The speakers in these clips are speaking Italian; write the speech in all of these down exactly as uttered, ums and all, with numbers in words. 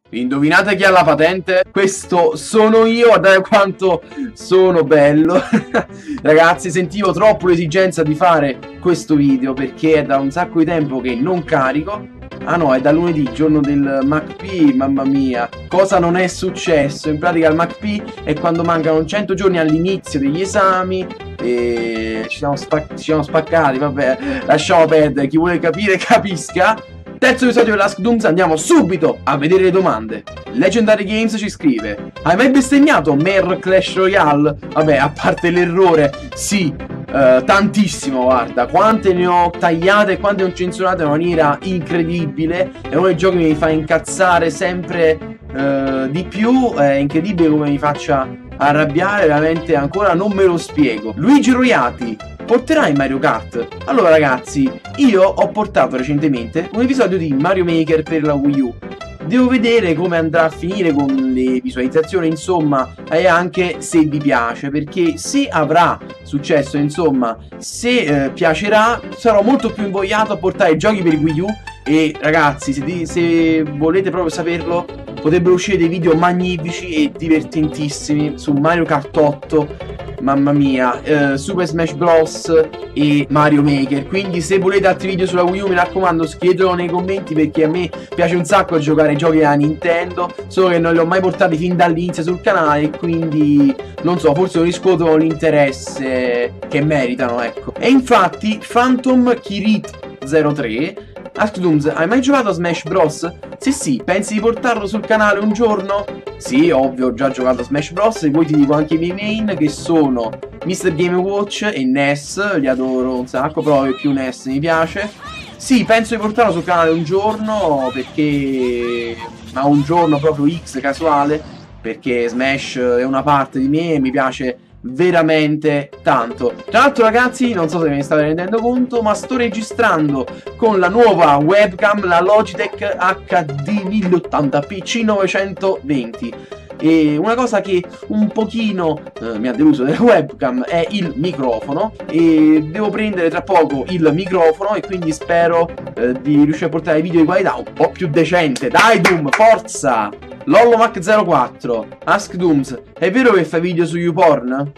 Indovinate chi ha la patente? Questo sono io, guardate quanto sono bello. Ragazzi, sentivo troppo l'esigenza di fare questo video perché è da un sacco di tempo che non carico. Ah no, è da lunedì, giorno del MacP, mamma mia. Cosa non è successo? In pratica il MacP è quando mancano cento giorni all'inizio degli esami e ci siamo, spac ci siamo spaccati, vabbè, lasciamo perdere, chi vuole capire capisca. Terzo episodio dell'Ask Dooms, andiamo subito a vedere le domande. Legendary Games ci scrive: hai mai bestemmiato Mer Clash Royale? Vabbè, a parte l'errore, sì, uh, tantissimo, guarda. Quante ne ho tagliate e quante ne ho censurate in maniera incredibile. È uno dei giochi che mi fa incazzare sempre uh, di più. È incredibile come mi faccia arrabbiare, veramente ancora non me lo spiego. Luigi Roiati: porterai Mario Kart? Allora ragazzi, io ho portato recentemente un episodio di Mario Maker per la Wii U. Devo vedere come andrà a finire con le visualizzazioni, insomma, e anche se vi piace, perché se avrà successo, insomma, se eh, piacerà, sarò molto più invogliato a portare i giochi per Wii U. E ragazzi, se, se volete proprio saperlo, potrebbero uscire dei video magnifici e divertentissimi su Mario Kart otto, mamma mia, eh, Super Smash Bros e Mario Maker. Quindi se volete altri video sulla Wii U, mi raccomando, scrivetelo nei commenti, perché a me piace un sacco giocare ai giochi della Nintendo, solo che non li ho mai portati fin dall'inizio sul canale e quindi non so, forse non riscuotono l'interesse che meritano, ecco. E infatti Phantom Kirit zero tre: Ask Dooms, hai mai giocato a Smash Bros? Se sì, pensi di portarlo sul canale un giorno? Sì, ovvio, ho già giocato a Smash Bros. E poi ti dico anche i miei main, che sono mister Game Watch e N E S, li adoro un sacco, però più N E S mi piace. Sì, penso di portarlo sul canale un giorno, perché... ma un giorno proprio X casuale, perché Smash è una parte di me e mi piace veramente tanto. Tra l'altro ragazzi, non so se ve ne state rendendo conto, ma sto registrando con la nuova webcam, la Logitech H D mille ottanta P C novecentoventi. E una cosa che un pochino eh, mi ha deluso della webcam è il microfono, e devo prendere tra poco il microfono e quindi spero eh, di riuscire a portare video di qualità un po' più decente. Dai Doom, forza! Lollomac zero quattro: Ask Dooms, è vero che fai video su YouPorn?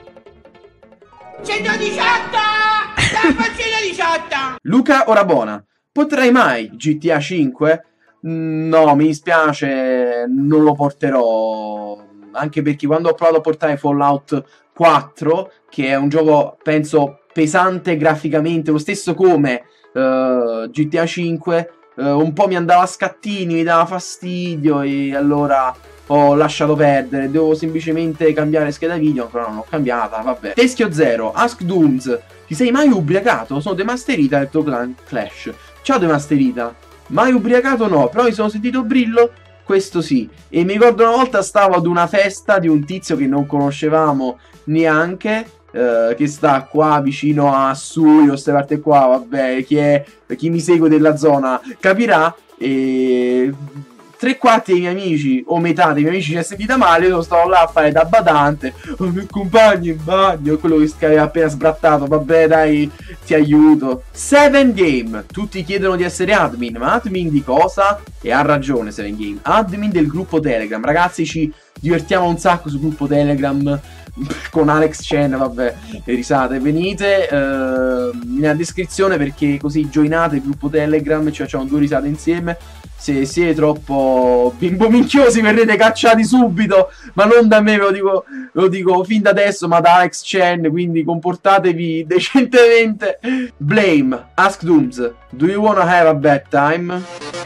centodiciotto! centodiciotto! Luca Orabona: potrai mai G T A cinque? No, mi dispiace, non lo porterò, anche perché quando ho provato a portare Fallout quattro, che è un gioco penso pesante graficamente, lo stesso come uh, G T A cinque, uh, un po' mi andava a scattini, mi dava fastidio e allora ho lasciato perdere. Devo semplicemente cambiare scheda video, ancora non l'ho cambiata, vabbè. Teschio Zero: Ask Dooms, ti sei mai ubriacato? Sono Demasterita del tuo clan Clash. Ciao Demasterita. Mai ubriacato no, però mi sono sentito brillo, questo sì. E mi ricordo una volta stavo ad una festa di un tizio che non conoscevamo neanche, eh, che sta qua vicino a Surio, queste parti qua, vabbè, chi è, chi mi segue della zona capirà. E tre quarti dei miei amici, o metà dei miei amici, si è sentita male. Io stavo là a fare da badante, oh mio compagno in bagno, quello che aveva appena sbrattato, vabbè dai, ti aiuto. Seven Game: tutti chiedono di essere admin, ma admin di cosa? E ha ragione Seven Game, admin del gruppo Telegram. Ragazzi, ci divertiamo un sacco sul gruppo Telegram con Alex Chen, vabbè, le risate, venite eh, nella descrizione, perché così joinate il gruppo Telegram e ci facciamo due risate insieme. Se siete troppo bimbo minchiosi verrete cacciati subito, ma non da me, ve lo dico, ve lo dico fin da adesso, ma da Alex Chen, quindi comportatevi decentemente. Blame: Ask Dooms, do you wanna have a bad time?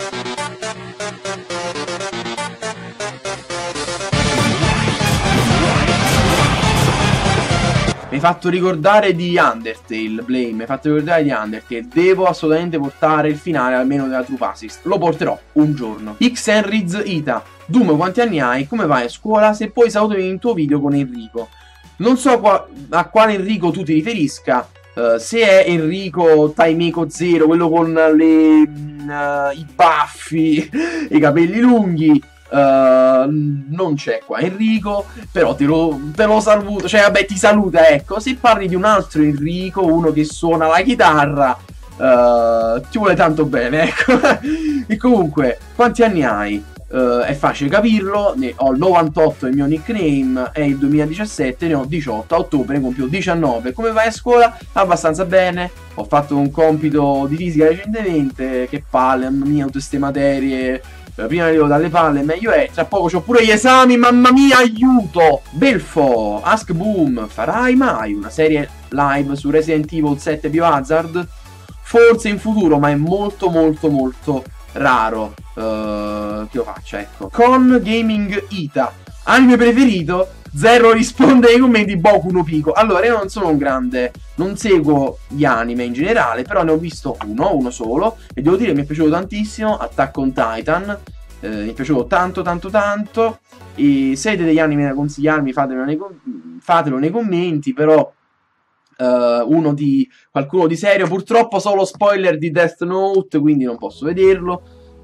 Mi hai fatto ricordare di Undertale, Blame, mi hai fatto ricordare di Undertale. Devo assolutamente portare il finale almeno della True Assist. Lo porterò un giorno. X Henry's Ita: Doom, quanti anni hai? Come vai a scuola? Se puoi salutami in tuo video con Enrico. Non so qua a quale Enrico tu ti riferisca. Uh, se è Enrico Taimeco Zero, quello con le, uh, i baffi e i capelli lunghi, Uh, non c'è qua Enrico, però te lo, te lo saluto, cioè vabbè ti saluta, ecco. Se parli di un altro Enrico, uno che suona la chitarra, uh, ti vuole tanto bene, ecco. E comunque, quanti anni hai? uh, è facile capirlo, ne ho il novantotto il mio nickname, è il duemiladiciassette, ne ho diciotto, a ottobre ne compio diciannove. Come vai a scuola? Abbastanza bene, ho fatto un compito di fisica recentemente, che palle, mamma mia, tutte queste materie, prima arrivo dalle palle, meglio è, tra poco c'ho pure gli esami, mamma mia, aiuto! Belfo, Ask Boom, farai mai una serie live su Resident Evil sette Biohazard? Forse in futuro, ma è molto molto molto raro uh, che lo faccia, ecco. Con Gaming Ita, anime preferito? Zero risponde ai commenti, Boku no Pico. Allora, io non sono un grande, non seguo gli anime in generale, però ne ho visto uno, uno solo, e devo dire mi è piaciuto tantissimo, Attack on Titan, eh, mi è piaciuto tanto tanto tanto, e se avete degli anime da consigliarmi fatelo nei, fatelo nei commenti, però uh, uno di, qualcuno di serio, purtroppo solo spoiler di Death Note, quindi non posso vederlo,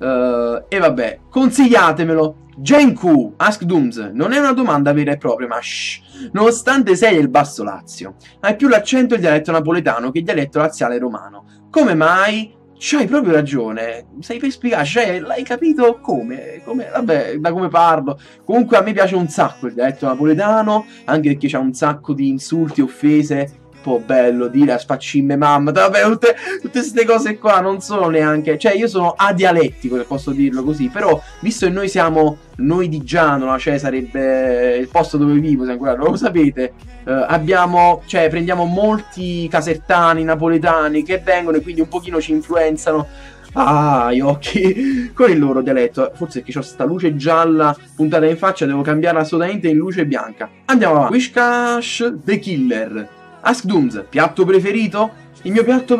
uh, e vabbè, consigliatemelo. Genku, Ask Dooms, non è una domanda vera e propria, ma shh, nonostante sei del Basso Lazio, hai più l'accento il dialetto napoletano che il dialetto laziale romano. Come mai? C'hai proprio ragione, sei per spiegare, cioè, l'hai capito come? come? Vabbè, da come parlo. Comunque a me piace un sacco il dialetto napoletano, anche perché c'ha un sacco di insulti, offese. Un po' bello dire a sfaccimme mamma, vabbè, tutte queste cose qua non sono neanche, cioè io sono adialettico, se posso dirlo così, però visto che noi siamo, noi di Gianola, cioè sarebbe il posto dove vivo, se ancora non lo sapete, eh, abbiamo, cioè prendiamo molti casertani, napoletani che vengono e quindi un pochino ci influenzano. Ah, gli occhi con il loro dialetto. Forse è che ho sta luce gialla puntata in faccia, devo cambiarla assolutamente in luce bianca. Andiamo avanti. Wishcash The Killer, Ask Dooms, piatto preferito? Il mio piatto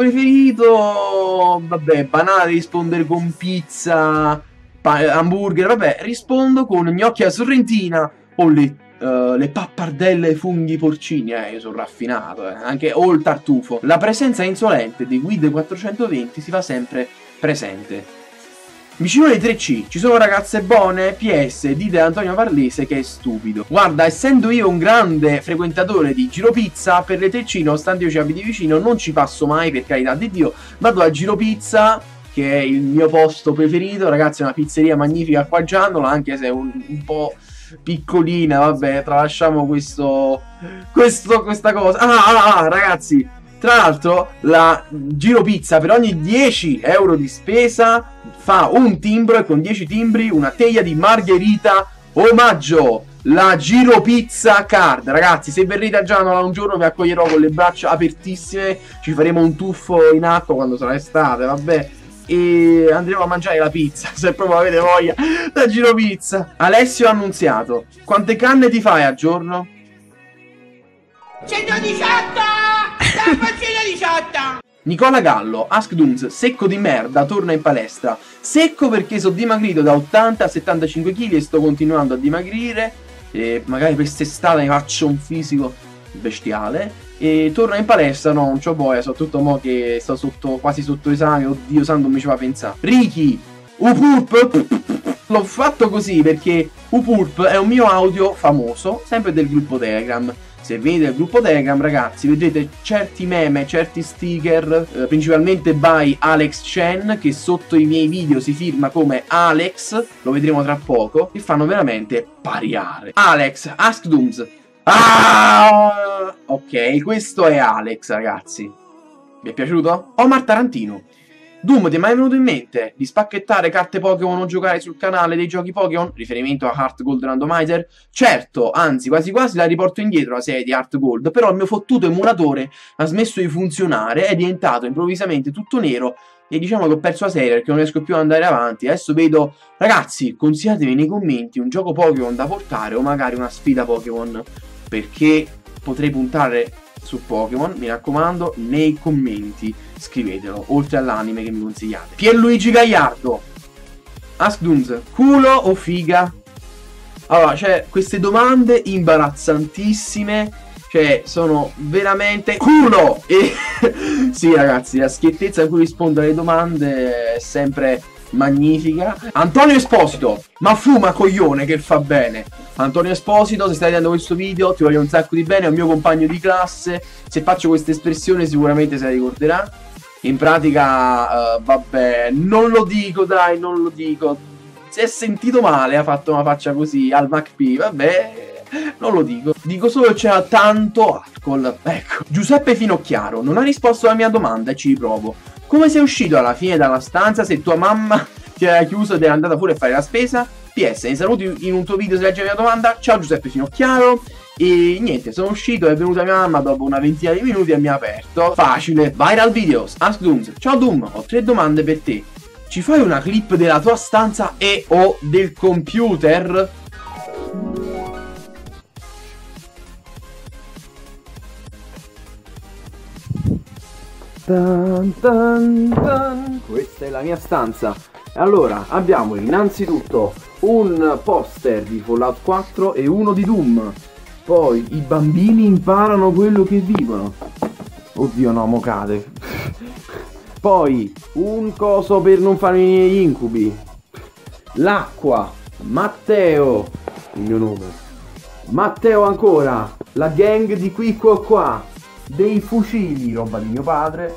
preferito, vabbè, banale rispondere con pizza, hamburger, vabbè, rispondo con gnocchi a sorrentina o le, uh, le pappardelle funghi porcini, eh, io sono raffinato, eh, anche, o il tartufo. La presenza insolente di Guide quattrocentoventi si fa sempre presente. Vicino alle tre C, ci sono ragazze buone? P S, dite Antonio Varlese che è stupido. Guarda, essendo io un grande frequentatore di Giro Pizza, per le tre C, nonostante io ci abiti vicino, non ci passo mai, per carità di Dio. Vado a Giro Pizza, che è il mio posto preferito, ragazzi, è una pizzeria magnifica qua a Giandola, anche se è un, un po' piccolina, vabbè, tralasciamo questo, questo, questa cosa. Ah, ah, ah, ragazzi, tra l'altro la Giro Pizza per ogni dieci euro di spesa fa un timbro, e con dieci timbri una teglia di margherita omaggio. La Giro Pizza Card, ragazzi, se verrete a Gianola un giorno vi accoglierò con le braccia apertissime, ci faremo un tuffo in acqua quando sarà estate, vabbè, e andremo a mangiare la pizza, se proprio avete voglia. La Giro Pizza. Alessio Annunziato, quante canne ti fai al giorno? centodiciotto! centodiciotto! Nicola Gallo, Ask Dooms, secco di merda, torna in palestra. Secco perché sono dimagrito da ottanta a settantacinque chili e sto continuando a dimagrire, e magari quest'estate mi faccio un fisico bestiale, e torna in palestra, no, non c'ho voglia, soprattutto mo che sto sotto, quasi sotto esame, oddio santo, non mi ci fa pensare. Ricky, Upurp, l'ho fatto così perché Upurp è un mio audio famoso, sempre del gruppo Telegram. Se vedete il gruppo Telegram, ragazzi, vedrete certi meme, certi sticker, eh, principalmente by Alex Chen, che sotto i miei video si firma come Alex, lo vedremo tra poco, e fanno veramente pariare. Alex, Ask Dooms. Ah! Ok, questo è Alex, ragazzi. Vi è piaciuto? Omar Tarantino. Doom, ti è mai venuto in mente di spacchettare carte Pokémon o giocare sul canale dei giochi Pokémon? Riferimento a Heart Gold Randomizer? Certo, anzi quasi quasi la riporto indietro la serie di Heart Gold, però il mio fottuto emulatore ha smesso di funzionare, è diventato improvvisamente tutto nero e diciamo che ho perso la serie perché non riesco più ad andare avanti. Adesso vedo, ragazzi, consigliatemi nei commenti un gioco Pokémon da portare o magari una sfida Pokémon, perché potrei puntare su Pokémon, mi raccomando, nei commenti scrivetelo, oltre all'anime che mi consigliate. Pierluigi Gagliardo, Ask Dooms, culo o figa? Allora, cioè, queste domande imbarazzantissime, cioè, sono veramente culo! E sì, ragazzi, la schiettezza in cui rispondo alle domande è sempre magnifica. Antonio Esposito, ma fuma coglione che fa bene. Antonio Esposito, se stai vedendo questo video ti voglio un sacco di bene, è un mio compagno di classe, se faccio questa espressione sicuramente se la ricorderà. In pratica, uh, vabbè, non lo dico, dai, non lo dico, si è sentito male, ha fatto una faccia così al MacP, vabbè, non lo dico. Dico solo che c'era tanto alcol. Ecco. Giuseppe Finocchiaro non ha risposto alla mia domanda e ci riprovo. Come sei uscito alla fine dalla stanza se tua mamma ti aveva chiuso ed era andata pure a fare la spesa? P S, mi saluti in un tuo video se legge la mia domanda. Ciao Giuseppe Finocchiaro. E niente, sono uscito, è venuta mia mamma dopo una ventina di minuti e mi ha aperto. Facile. Viral videos. Ask Dooms. Ciao Doom, ho tre domande per te. Ci fai una clip della tua stanza e o del computer? Dun, dun, dun. Questa è la mia stanza. Allora, abbiamo innanzitutto un poster di Fallout quattro e uno di Doom. Poi i bambini imparano quello che vivono. Oddio no, mo cade. Poi un coso per non fare gli incubi. L'acqua. Matteo. Il mio nome. Matteo ancora. La gang di qui qua qua. Dei fucili, roba di mio padre.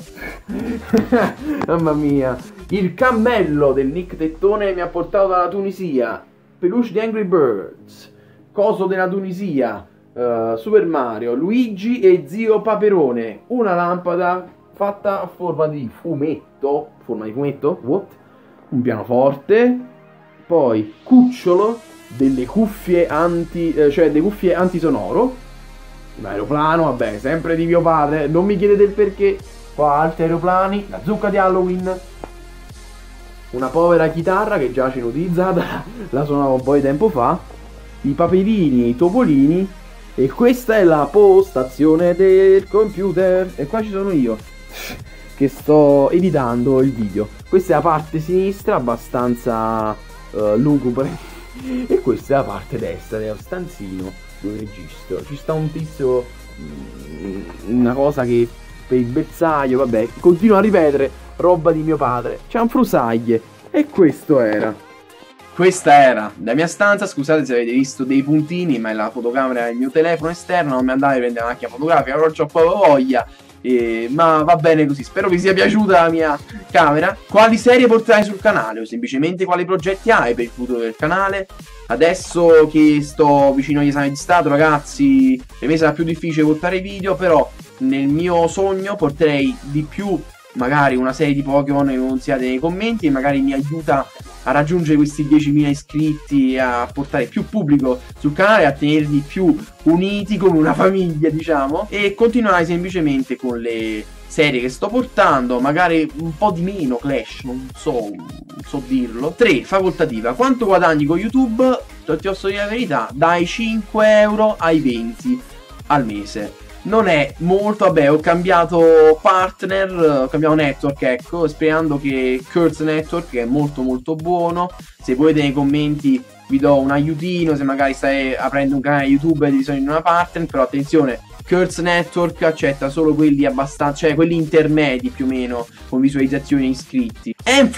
Mamma mia. Il cammello del Nick Tettone mi ha portato dalla Tunisia. Peluche di Angry Birds. Coso della Tunisia. Uh, Super Mario, Luigi e Zio Paperone. Una lampada fatta a forma di fumetto. Forma di fumetto? What? Un pianoforte. Poi cucciolo, delle cuffie anti, eh, cioè delle cuffie antisonoro. Un aeroplano, vabbè, sempre di mio padre. Non mi chiedete il perché. Qua altri aeroplani. La zucca di Halloween. Una povera chitarra che già c'è inutilizzata. La suonavo un po' di tempo fa. I paperini, i topolini. E questa è la postazione del computer. E qua ci sono io che sto editando il video. Questa è la parte sinistra, abbastanza uh, lugubre. E questa è la parte destra dello stanzino dove registro. Ci sta un tizio, una cosa che per il bersaglio, vabbè, continuo a ripetere roba di mio padre. C'è un frusaglie. E questo era. Questa era la mia stanza, scusate se avete visto dei puntini, ma è la fotocamera del mio telefono esterno, non mi andate a prendere la macchina fotografica, però c'ho proprio voglia, eh, ma va bene così, spero vi sia piaciuta la mia camera. Quali serie porterai sul canale o semplicemente quali progetti hai per il futuro del canale? Adesso che sto vicino agli esami di Stato, ragazzi, per me sarà più difficile portare video, però nel mio sogno porterei di più magari una serie di Pokémon che non siate nei commenti e magari mi aiuta a raggiungere questi diecimila iscritti, a portare più pubblico sul canale, a tenerli più uniti come una famiglia, diciamo, e continuare semplicemente con le serie che sto portando, magari un po' di meno Clash, non so, non so dirlo. tre. Facoltativa. Quanto guadagni con YouTube? Ti posso dire la verità, dai cinque euro ai venti al mese. Non è molto, vabbè, ho cambiato partner, ho cambiato network, ecco, sperando che Curse Network, che è molto molto buono, se volete nei commenti vi do un aiutino, se magari stai aprendo un canale YouTube e hai bisogno di una partner, però attenzione, Curse Network accetta solo quelli abbastanza, cioè quelli intermedi più o meno, con visualizzazioni e iscritti.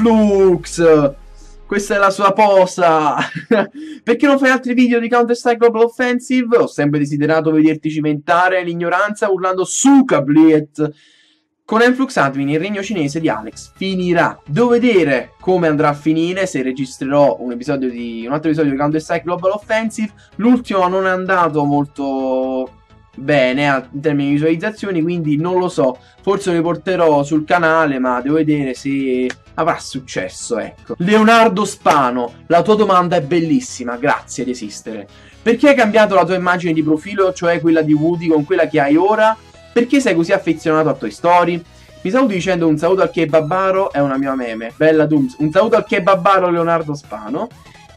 Enflux! Questa è la sua posa. Perché non fai altri video di Counter-Strike Global Offensive? Ho sempre desiderato vederti cimentare l'ignoranza urlando Suka Bliet. Con Enflux Admin il regno cinese di Alex finirà. Devo vedere come andrà a finire, se registrerò un episodio di un altro episodio di Counter-Strike Global Offensive. L'ultimo non è andato molto bene in termini di visualizzazioni, quindi non lo so, forse lo riporterò sul canale, ma devo vedere se avrà successo, ecco. Leonardo Spano, la tua domanda è bellissima, grazie ad esistere. Perché hai cambiato la tua immagine di profilo, cioè quella di Woody, con quella che hai ora? Perché sei così affezionato a Toy Story? Mi saluti dicendo un saluto al kebabaro, è una mia meme, bella Dooms, un saluto al kebabaro Leonardo Spano.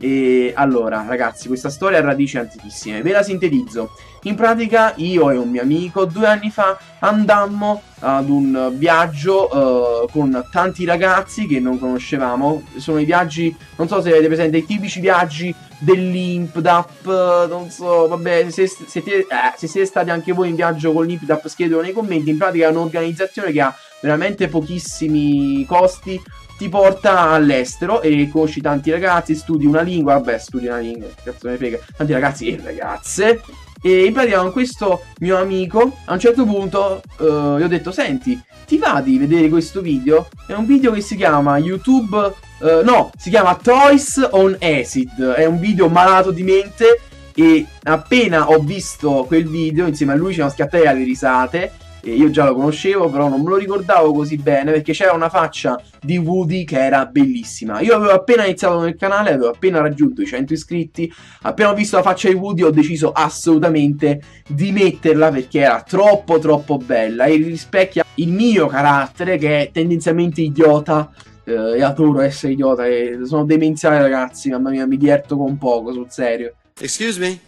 E allora ragazzi, questa storia ha radici antichissime, ve la sintetizzo. In pratica io e un mio amico due anni fa andammo ad un viaggio uh, con tanti ragazzi che non conoscevamo. Sono i viaggi, non so se avete presente, i tipici viaggi dell'I N P D A P, non so, vabbè, se, se, siete, eh, se siete stati anche voi in viaggio con l'I N P D A P scrivetelo nei commenti. In pratica è un'organizzazione che ha veramente pochissimi costi, ti porta all'estero e conosci tanti ragazzi, studi una lingua, vabbè, studi una lingua, cazzo me ne frega, tanti ragazzi e ragazze. E in pratica con questo mio amico a un certo punto uh, gli ho detto: senti, ti va di vedere questo video? È un video che si chiama YouTube uh, no, si chiama Toys on Acid, è un video malato di mente e appena ho visto quel video insieme a lui ci siamo schiattati alle risate. E io già lo conoscevo, però non me lo ricordavo così bene perché c'era una faccia di Woody che era bellissima. Io avevo appena iniziato nel canale, avevo appena raggiunto i cento iscritti. Appena ho visto la faccia di Woody ho deciso assolutamente di metterla perché era troppo troppo bella e rispecchia il mio carattere che è tendenzialmente idiota. eh, E adoro essere idiota e sono demenziale, ragazzi, mamma mia, mi diverto con poco, sul serio. Excuse me.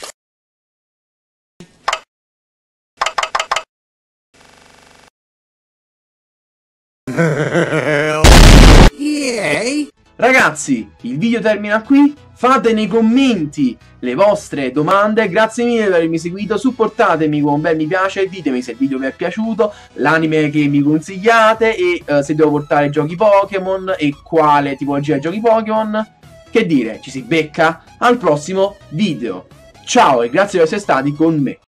Yeah. Ragazzi, il video termina qui. Fate nei commenti le vostre domande. Grazie mille per avermi seguito. Supportatemi con un bel mi piace. Ditemi se il video vi è piaciuto, l'anime che mi consigliate e uh, se devo portare giochi Pokémon e quale tipologia di giochi Pokémon. Che dire, ci si becca al prossimo video. Ciao e grazie per essere stati con me.